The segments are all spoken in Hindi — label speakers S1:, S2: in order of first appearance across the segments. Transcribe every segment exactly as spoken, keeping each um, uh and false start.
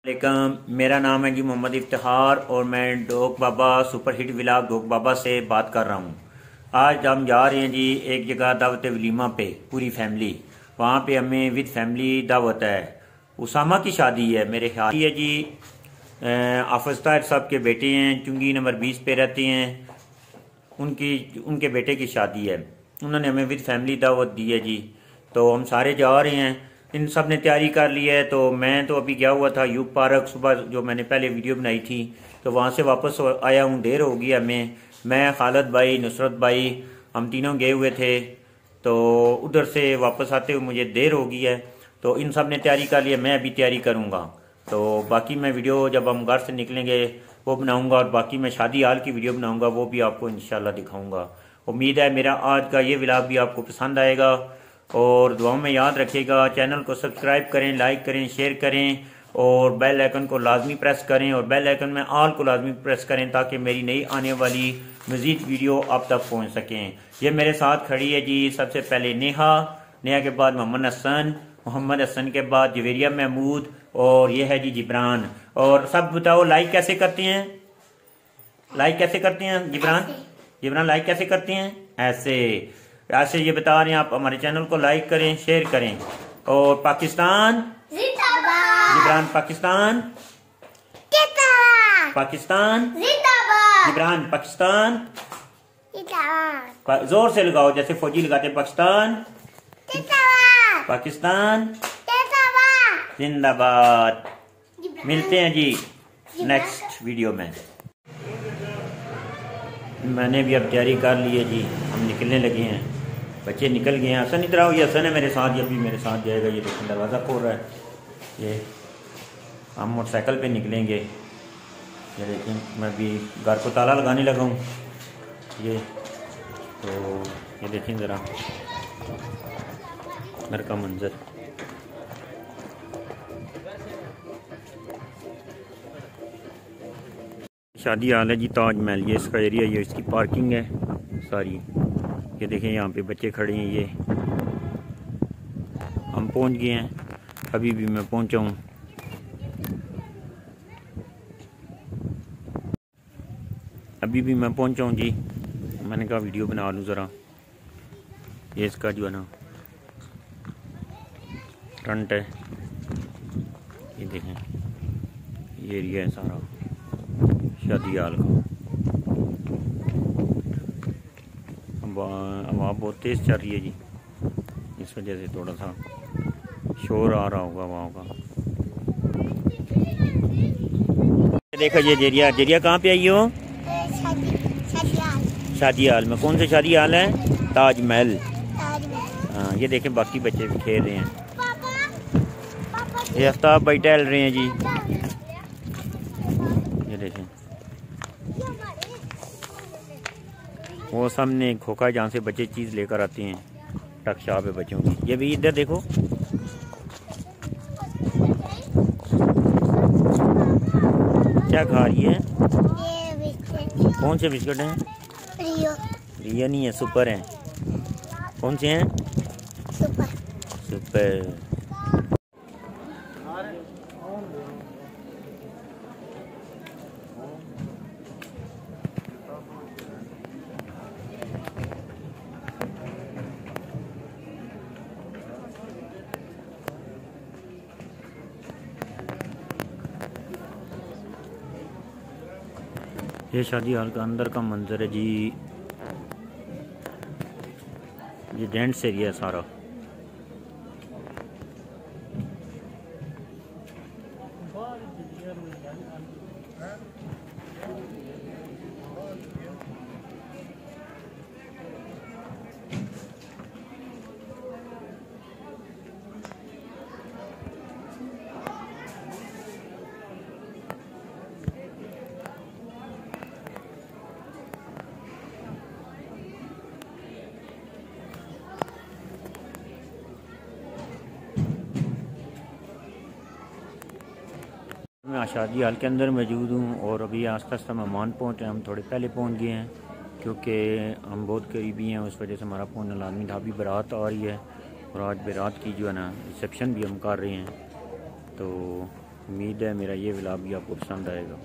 S1: वालेकुम, मेरा नाम है जी मोहम्मद इफ्तिखार और मैं Dhok Baba super hit vlog Dhok Baba से बात कर रहा हूँ। आज हम जा रहे हैं जी एक जगह दावत वलीमा पे, पूरी फैमिली। वहाँ पे हमें विद फैमिली दावत है। उसामा की शादी है मेरे ख्याल है जी। हाफिज ताहिर साहब के बेटे हैं, चुंगी नंबर बीस पे रहते हैं। उनकी उनके बेटे की शादी है। उन्होंने हमें विद फैमिली दावत दी है जी। तो हम सारे जा रहे हैं। इन सब ने तैयारी कर ली है। तो मैं तो अभी गया हुआ था यूब पार्क सुबह, जो मैंने पहले वीडियो बनाई थी। तो वहाँ से वापस आया हूँ, देर हो गई हमें। मैं खालिद भाई, नुसरत भाई, हम तीनों गए हुए थे। तो उधर से वापस आते हुए मुझे देर हो गई है। तो इन सब ने तैयारी कर ली है, मैं अभी तैयारी करूँगा। तो बाकी मैं वीडियो जब हम घर से निकलेंगे वो बनाऊँगा, और बाकी मैं शादी हाल की वीडियो बनाऊँगा, वो भी आपको इंशाल्लाह दिखाऊँगा। उम्मीद है मेरा आज का ये व्लॉग भी आपको पसंद आएगा, और दुआओं में याद रखिएगा। चैनल को सब्सक्राइब करें, लाइक करें, शेयर करें, और बेल आइकन को लाजमी प्रेस करें, और बेल आइकन में ऑल को लाजमी प्रेस करें ताकि मेरी नई आने वाली मज़ीद वीडियो आप तक पहुंच सकें। ये मेरे साथ खड़ी है जी, सबसे पहले नेहा, नेहा के बाद मोहम्मद हसन, मोहम्मद हसन के बाद जवेरिया महमूद, और ये है जी जिब्रान। और सब बताओ लाइक कैसे करते हैं, लाइक कैसे करते हैं जिब्रान? जिब्रान लाइक कैसे करते हैं? ऐसे ऐसे ये बता रहे हैं। आप हमारे चैनल को लाइक करें, शेयर करें। और पाकिस्तान जिब्रान, पाकिस्तान पाकिस्तान जिब्रान, पाकिस्तान पा, जोर से लगाओ जैसे फौजी लगाते हैं। पाकिस्तान पाकिस्तान जिंदाबाद। मिलते हैं जी नेक्स्ट वीडियो में। मैंने भी अब तैयारी कर ली है जी, हम निकलने लगे हैं। बच्चे निकल गए हैं। हसन इधर आओ, ये हसन है मेरे साथ, ये भी मेरे साथ जाएगा। ये देखो दरवाज़ा खोल रहा है। ये हम मोटरसाइकिल पे निकलेंगे। ये देखें, मैं भी घर को ताला लगाने लगा हूँ। ये तो ये देखें ज़रा घर का मंजर। शादी हाल है जी ताज महल। ये इसका एरिया, ये इसकी पार्किंग है सारी। ये देखें यहाँ पे बच्चे खड़े हैं। ये हम पहुँच गए हैं, अभी भी मैं पहुँचा हूँ। अभी भी मैं पहुँचा हूँ जी। मैंने कहा वीडियो बना लूँ ज़रा। ये इसका जो है ना फ्रंट है। ये देखें, ये एरिया है सारा शादी हाल का। हवा बहुत तेज़ चल रही है जी, इस वजह से थोड़ा सा शोर आ रहा होगा वहाँ का। देखो ये जेरिया, जेरिया कहाँ पे आई हो? शादी हाल में। कौन से शादी हाल है? ताज महल। हाँ, ये देखें बाकी बच्चे भी खेल रहे हैं। ये आफ्ताब भाई टहल रहे हैं जी। ये देखें वो सामने खोखा जहाँ से बच्चे चीज़ लेकर आते हैं, टक शाप है बच्चों की। ये भी इधर देखो, क्या खा रही है? ये बिस्किट। कौन से बिस्किट हैं? रियो। रियो नहीं है, सुपर हैं। कौन से हैं? सुपर। सुपर। ये शादी हाल का अंदर का मंजर है जी। ये जेंट्स एरिया है सारा। मैं शादी हाल के अंदर मौजूद हूँ, और अभी आस्ता आस्ता मेहमान पहुँच रहे हैं। हम थोड़े पहले पहुँच गए हैं क्योंकि हम बहुत करीबी हैं, उस वजह से हमारा पहुँचना लाजमी था। अभी बारात आ रही है, और आज बारात की जो है ना रिसेप्शन भी हम कर रहे हैं। तो उम्मीद है मेरा ये व्लॉग भी आपको पसंद आएगा।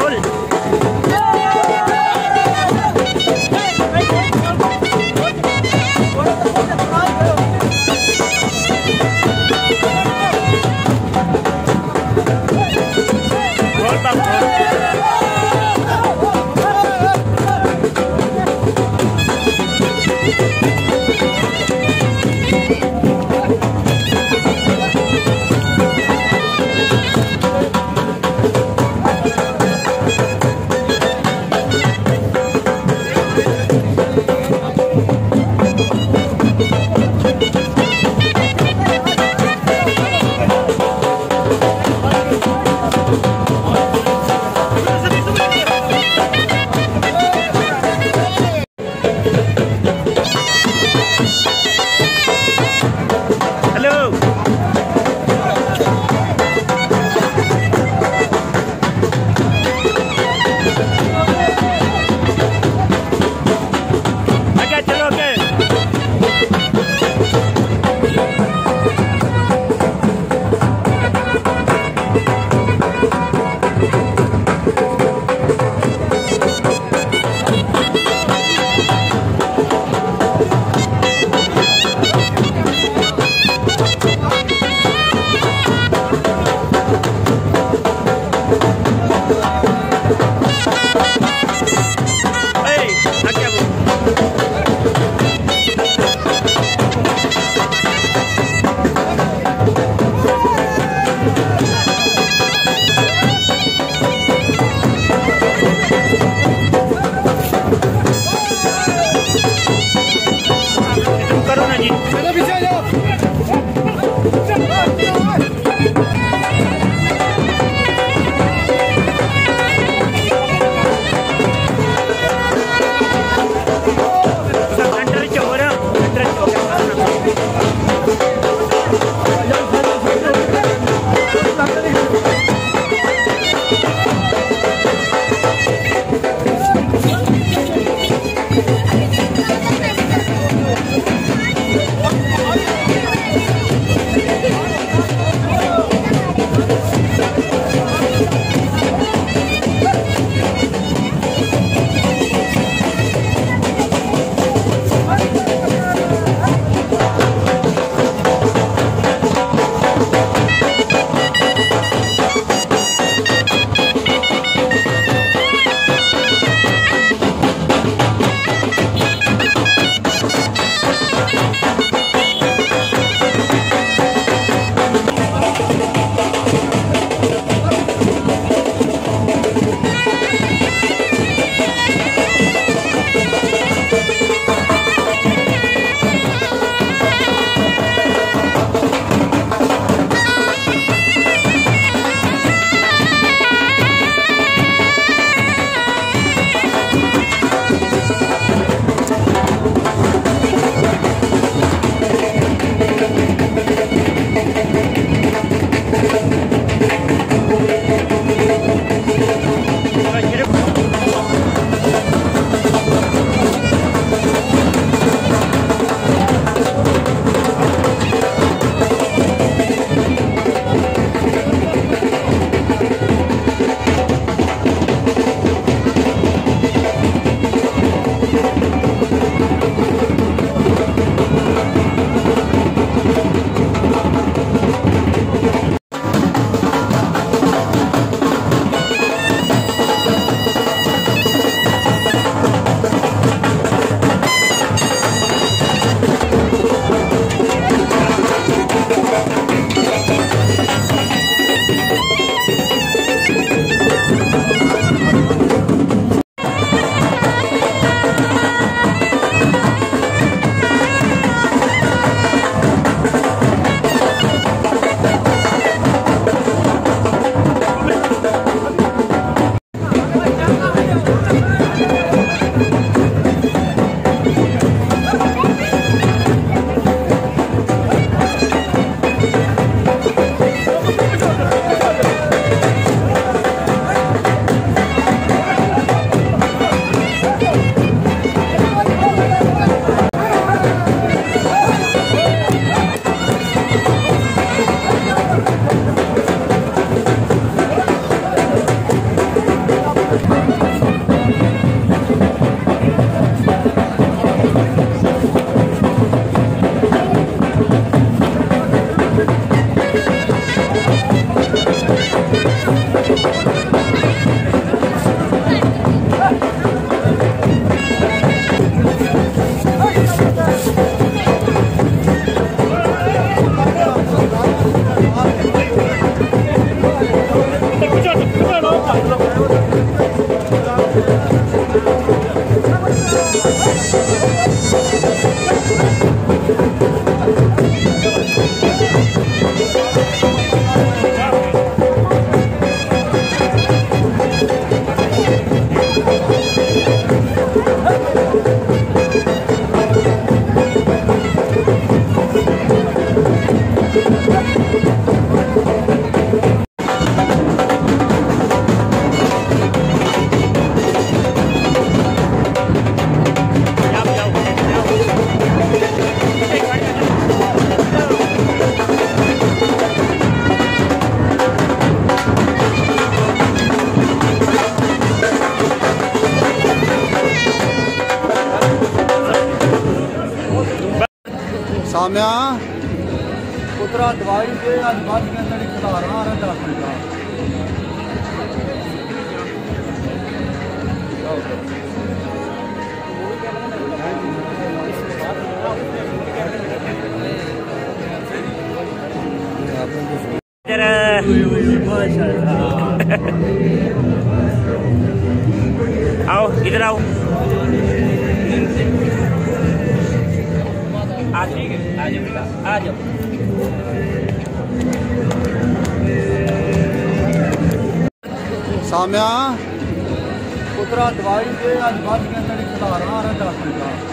S1: बोल।
S2: साम्या पुत्रा दवाई दे अज बज के अंदर खिला रहा है दस मिनट
S1: आओ इधर आओ। आ जाओ आ जाओ बेटा आ जाओ।
S2: साम्या पुत्रा दवाई दे अज बज के अंदर खिला रहा है दस minute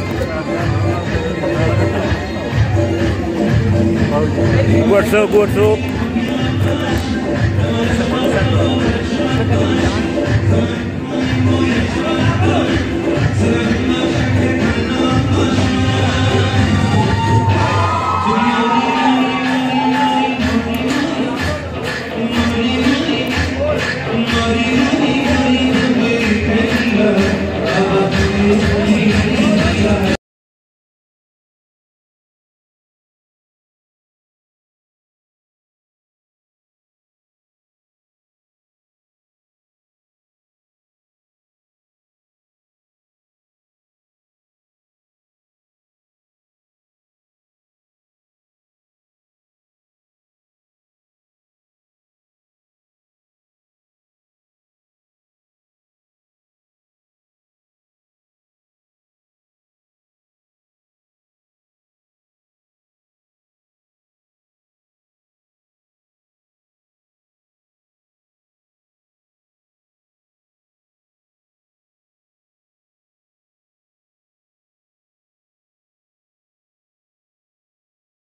S1: What's up, what's up?